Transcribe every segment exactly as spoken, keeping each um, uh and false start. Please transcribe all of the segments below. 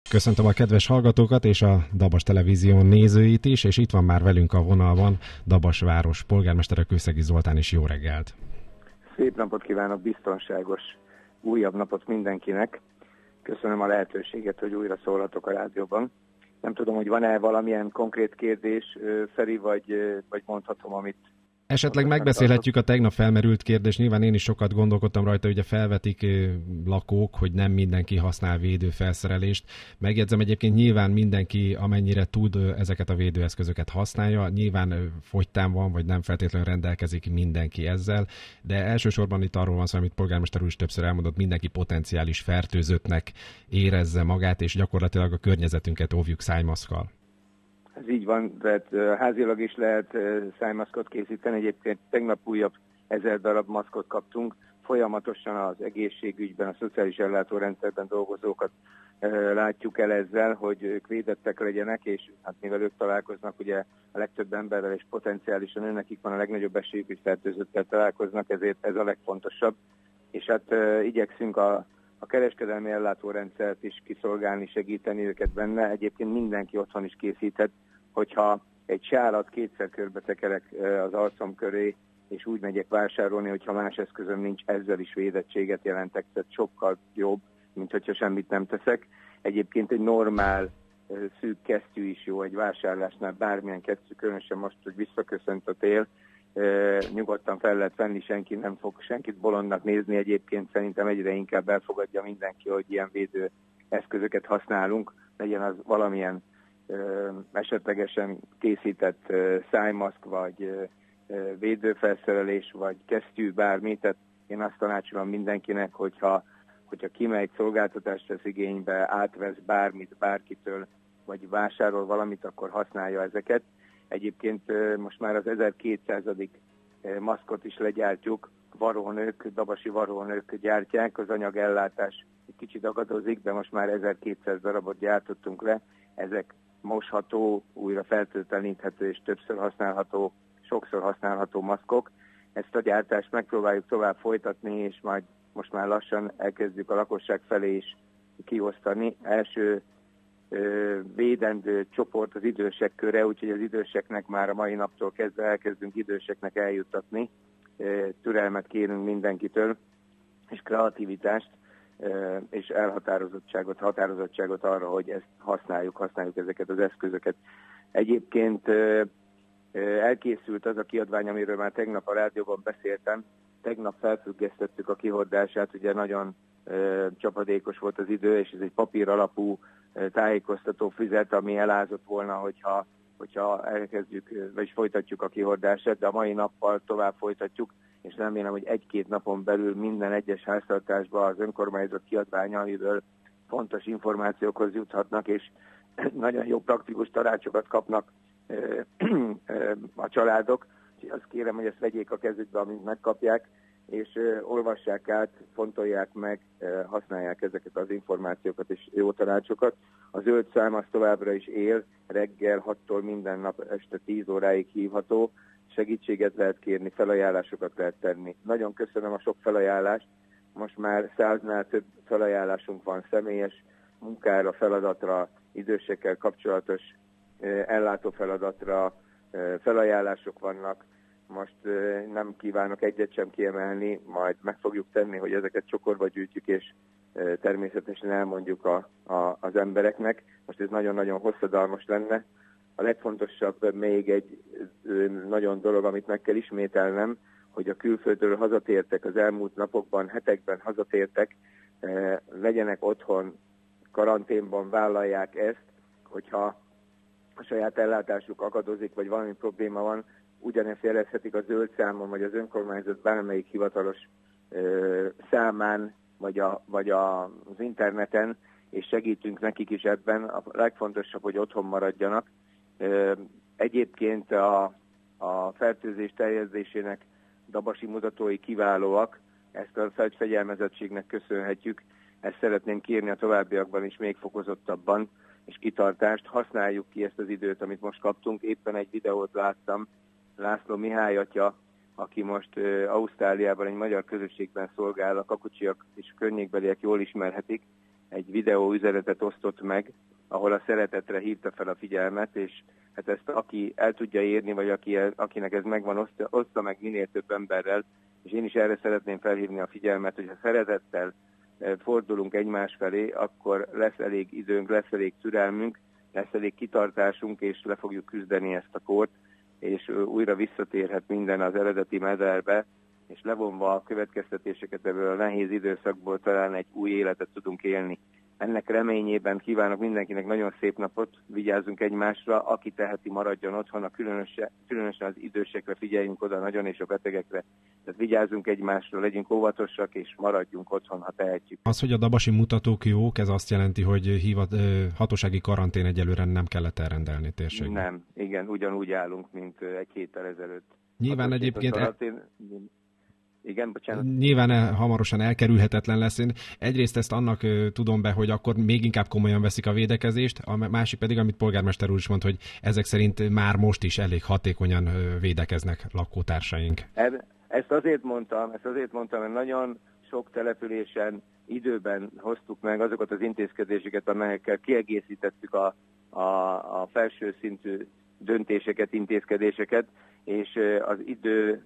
Köszöntöm a kedves hallgatókat és a Dabas Televízió nézőit is, és itt van már velünk a vonalban Dabas város polgármestere, Kőszegi Zoltán is. Jó reggelt! Szép napot kívánok, biztonságos újabb napot mindenkinek. Köszönöm a lehetőséget, hogy újra szólhatok a rádióban. Nem tudom, hogy van-e valamilyen konkrét kérdés, Feri, vagy, vagy mondhatom, amit... Esetleg megbeszélhetjük a tegnap felmerült kérdést. Nyilván én is sokat gondolkodtam rajta, ugye felvetik lakók, hogy nem mindenki használ védőfelszerelést. Megjegyzem, egyébként nyilván mindenki, amennyire tud, ezeket a védőeszközöket használja. Nyilván fogytán van, vagy nem feltétlenül rendelkezik mindenki ezzel, de elsősorban itt arról van szó, amit polgármester úr is többször elmondott, mindenki potenciális fertőzöttnek érezze magát, és gyakorlatilag a környezetünket óvjuk szájmaszkkal. Ez így van, tehát házilag is lehet szájmaszkot készíteni. Egyébként tegnap újabb ezer darab maszkot kaptunk. Folyamatosan az egészségügyben, a szociális ellátórendszerben dolgozókat látjuk el ezzel, hogy ők védettek legyenek, és hát mivel ők találkoznak ugye a legtöbb emberrel, és potenciálisan őnekik van a legnagyobb esélyük, hogy fertőzöttel találkoznak, ezért ez a legfontosabb. És hát igyekszünk a a kereskedelmi ellátórendszert is kiszolgálni, segíteni őket benne. Egyébként mindenki otthon is készíthet, hogyha egy sálat kétszer körbe tekerek az arcom köré, és úgy megyek vásárolni, hogyha más eszközöm nincs, ezzel is védettséget jelentek, tehát sokkal jobb, mint hogyha semmit nem teszek. Egyébként egy normál szűk kesztyű is jó egy vásárlásnál, bármilyen kesztyű, különösen most, hogy visszaköszönt a tél, Uh, nyugodtan fel lehet venni, senki nem fog senkit bolondnak nézni. Egyébként szerintem egyre inkább elfogadja mindenki, hogy ilyen védő eszközöket használunk, legyen az valamilyen uh, esetlegesen készített uh, szájmaszk, vagy uh, uh, védőfelszerelés, vagy kesztyű, bármi. Tehát én azt tanácsolom mindenkinek, hogyha, hogyha kimegy, szolgáltatást vesz igénybe, átvesz bármit bárkitől, vagy vásárol valamit, akkor használja ezeket. Egyébként most már az ezerkétszázadik maszkot is legyártjuk, varónők, dabasi varónők gyártják, az anyagellátás egy kicsit akadozik, de most már ezerkétszáz darabot gyártottunk le, ezek mosható, újra feltölteleníthető és többször használható, sokszor használható maszkok. Ezt a gyártást megpróbáljuk tovább folytatni, és majd most már lassan elkezdjük a lakosság felé is kiosztani. Első védendő csoport az idősek köre, úgyhogy az időseknek már a mai naptól kezdve elkezdünk időseknek eljuttatni. Türelmet kérünk mindenkitől, és kreativitást, és elhatározottságot, határozottságot arra, hogy ezt használjuk, használjuk ezeket az eszközöket. Egyébként elkészült az a kiadvány, amiről már tegnap a rádióban beszéltem. Tegnap felfüggesztettük a kihordását, ugye nagyon csapadékos volt az idő, és ez egy papír alapú tájékoztató füzet, ami elázott volna, hogyha, hogyha elkezdjük, vagy folytatjuk a kihordását, de a mai nappal tovább folytatjuk, és remélem, hogy egy-két napon belül minden egyes háztartásban az önkormányzat kiadványa, amiből fontos információkhoz juthatnak, és nagyon jó praktikus tanácsokat kapnak a családok. Úgyhogy azt kérem, hogy ezt vegyék a kezükbe, amint megkapják, és uh, olvassák át, fontolják meg, uh, használják ezeket az információkat és jó tanácsokat. A zöld szám az továbbra is él, reggel hattól minden nap este tíz óráig hívható, segítséget lehet kérni, felajánlásokat lehet tenni. Nagyon köszönöm a sok felajánlást, most már száznál több felajánlásunk van személyes munkára, feladatra, idősekkel kapcsolatos uh, ellátó feladatra, uh, felajánlások vannak. Most uh, nem kívánok egyet sem kiemelni, majd meg fogjuk tenni, hogy ezeket csokorba gyűjtjük, és uh, természetesen elmondjuk a, a, az embereknek. Most ez nagyon-nagyon hosszadalmas lenne. A legfontosabb még egy uh, nagyon dolog, amit meg kell ismételnem, hogy a külföldről hazatértek, az elmúlt napokban, hetekben hazatértek, uh, legyenek otthon, karanténban, vállalják ezt, hogyha a saját ellátásuk akadozik, vagy valami probléma van, ugyanezt jelezhetik a zöld számon, vagy az önkormányzat bármelyik hivatalos ö, számán, vagy, a, vagy a, az interneten, és segítünk nekik is ebben. A legfontosabb, hogy otthon maradjanak. Ö, egyébként a, a fertőzés terjedésének dabasi mutatói kiválóak, ezt a fegyelmezettségnek köszönhetjük. Ezt szeretném kérni a továbbiakban is még fokozottabban, és kitartást. Használjuk ki ezt az időt, amit most kaptunk. Éppen egy videót láttam, László Mihály atya, aki most uh, Ausztráliában egy magyar közösségben szolgál, a kakucsiak és környékbeliek jól ismerhetik, egy videó üzenetet osztott meg, ahol a szeretetre hívta fel a figyelmet, és hát ezt aki el tudja érni, vagy aki, akinek ez megvan, oszta, oszta meg minél több emberrel, és én is erre szeretném felhívni a figyelmet, hogy ha szeretettel fordulunk egymás felé, akkor lesz elég időnk, lesz elég türelmünk, lesz elég kitartásunk, és le fogjuk küzdeni ezt a kort, és újra visszatérhet minden az eredeti mederbe, és levonva a következtetéseket ebből a nehéz időszakból talán egy új életet tudunk élni. Ennek reményében kívánok mindenkinek nagyon szép napot, vigyázzunk egymásra, aki teheti, maradjon otthon, a különösen, különösen az idősekre figyeljünk oda nagyon, és a betegekre. Tehát vigyázzunk egymásra, legyünk óvatosak, és maradjunk otthon, ha tehetjük. Az, hogy a dabasi mutatók jók, ez azt jelenti, hogy hivat, hatósági karantén egyelőre nem kellett elrendelni térségben. Nem, igen, ugyanúgy állunk, mint egy héttel ezelőtt. Nyilván egyébként... Karantén... Igen, bocsánat. Nyilván hamarosan elkerülhetetlen lesz. Én egyrészt ezt annak tudom be, hogy akkor még inkább komolyan veszik a védekezést, a másik pedig, amit polgármester úr is mondta, hogy ezek szerint már most is elég hatékonyan védekeznek lakótársaink. Ezt azért mondtam, ezt azért mondtam, mert nagyon sok településen időben hoztuk meg azokat az intézkedéseket, amelyekkel kiegészítettük a, a, a felső szintű döntéseket, intézkedéseket, és az idő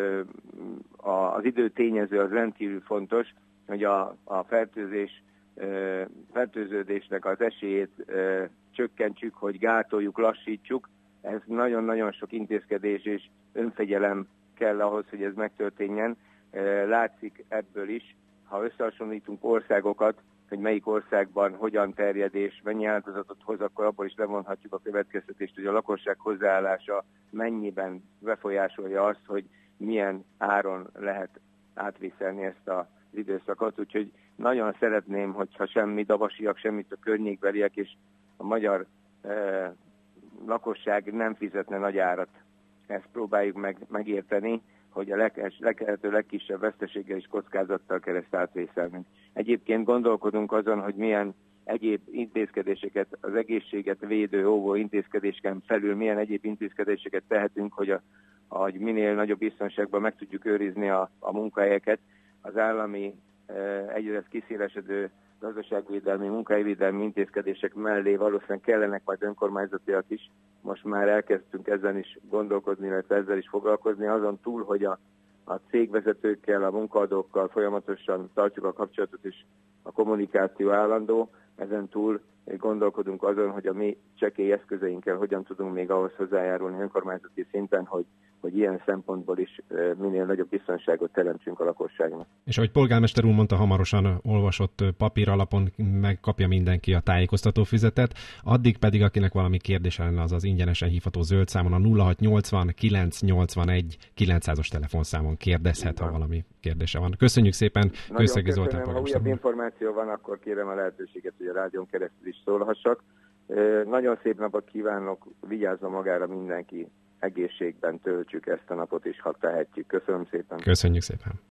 az idő tényező az rendkívül fontos, hogy a, a fertőzés, fertőződésnek az esélyét csökkentsük, hogy gátoljuk, lassítsuk. Ez nagyon-nagyon sok intézkedés és önfegyelem kell ahhoz, hogy ez megtörténjen. Látszik ebből is, ha összehasonlítunk országokat, hogy melyik országban hogyan terjed és mennyi áldozatot hoz, akkor abból is levonhatjuk a következtetést, hogy a lakosság hozzáállása mennyiben befolyásolja azt, hogy milyen áron lehet átviszelni ezt az időszakot. Úgyhogy nagyon szeretném, hogyha semmi dabasiak, semmit a környékbeliek és a magyar eh, lakosság nem fizetne nagy árat. Ezt próbáljuk meg, megérteni, hogy a leg, lehető legkisebb veszteséggel és kockázattal kell ezt átvészelnünk. Egyébként gondolkodunk azon, hogy milyen egyéb intézkedéseket, az egészséget védő, óvó intézkedéseken felül milyen egyéb intézkedéseket tehetünk, hogy a hogy minél nagyobb biztonságban meg tudjuk őrizni a, a munkahelyeket. Az állami e, egyre kiszélesedő gazdaságvédelmi, munkahelyivédelmi intézkedések mellé valószínűleg kellenek majd önkormányzatiak is. Most már elkezdtünk ezen is gondolkodni, illetve ezzel is foglalkozni, azon túl, hogy a, a cégvezetőkkel, a munkaadókkal folyamatosan tartjuk a kapcsolatot, és a kommunikáció állandó. Ezen túl gondolkodunk azon, hogy a mi csekély eszközeinkkel hogyan tudunk még ahhoz hozzájárulni önkormányzati szinten, hogy hogy ilyen szempontból is minél nagyobb biztonságot teremtsünk a lakosságnak. És ahogy polgármester úr mondta, hamarosan olvasott papír alapon megkapja mindenki a tájékoztató füzetet, addig pedig, akinek valami kérdése lenne, az az ingyenesen hívható zöld számon a nulla hat nyolcvan kilenc nyolcvanegy kilencszázas telefonszámon kérdezhet, ha valami kérdése van. Köszönjük szépen, Kőszegi Zoltán polgármester. Ha újabb információ van, akkor kérem a lehetőséget, hogy a rádión keresztül is szólhassak. Nagyon szép napot kívánok, vigyázzon magára mindenki, egészségben töltsük ezt a napot is, ha tehetjük. Köszönöm szépen. Köszönjük szépen.